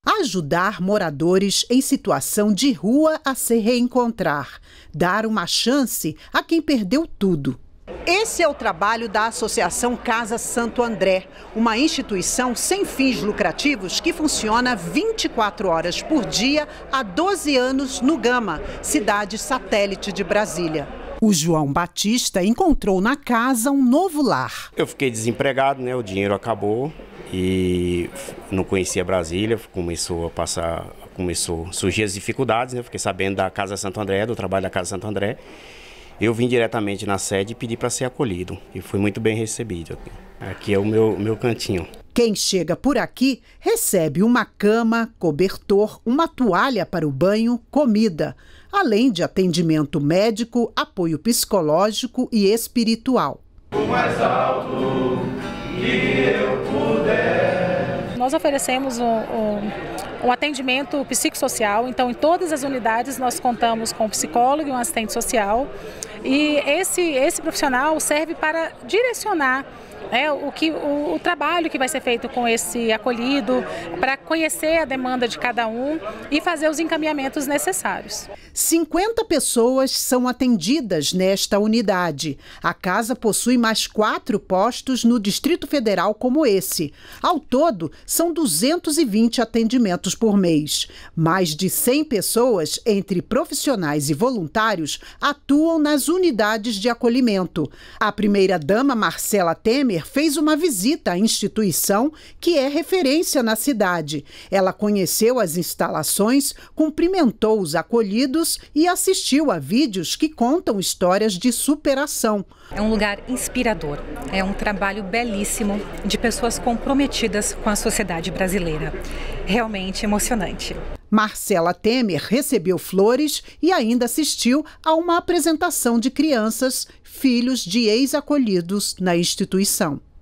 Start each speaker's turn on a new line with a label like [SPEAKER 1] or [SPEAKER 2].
[SPEAKER 1] Ajudar moradores em situação de rua a se reencontrar, dar uma chance a quem perdeu tudo. Esse é o trabalho da Associação Casa Santo André, uma instituição sem fins lucrativos que funciona 24 horas por dia há 12 anos no Gama, cidade satélite de Brasília. O João Batista encontrou na casa um novo lar.
[SPEAKER 2] Eu fiquei desempregado, né? O dinheiro acabou e não conhecia Brasília, começou a surgir as dificuldades, né? Fiquei sabendo da Casa Santo André, do trabalho da Casa Santo André. Eu vim diretamente na sede e pedi para ser acolhido e fui muito bem recebido. Aqui é o meu cantinho.
[SPEAKER 1] Quem chega por aqui recebe uma cama, cobertor, uma toalha para o banho, comida, além de atendimento médico, apoio psicológico e espiritual.
[SPEAKER 3] O mais alto que eu puder.
[SPEAKER 4] Nós oferecemos um atendimento psicossocial, então em todas as unidades nós contamos com um psicólogo e um assistente social, e esse profissional serve para direcionar o trabalho que vai ser feito com esse acolhido, para conhecer a demanda de cada um e fazer os encaminhamentos necessários.
[SPEAKER 1] 50 pessoas são atendidas nesta unidade. A casa possui mais 4 postos no Distrito Federal como esse. Ao todo, são 220 atendimentos por mês. Mais de 100 pessoas, entre profissionais e voluntários, atuam nas unidades de acolhimento. A primeira-dama, Marcela Temer, fez uma visita à instituição que é referência na cidade. Ela conheceu as instalações, cumprimentou os acolhidos e assistiu a vídeos que contam histórias de superação.
[SPEAKER 5] É um lugar inspirador, é um trabalho belíssimo de pessoas comprometidas com a sociedade brasileira. Realmente emocionante.
[SPEAKER 1] Marcela Temer recebeu flores e ainda assistiu a uma apresentação de crianças, filhos de ex-acolhidos na instituição.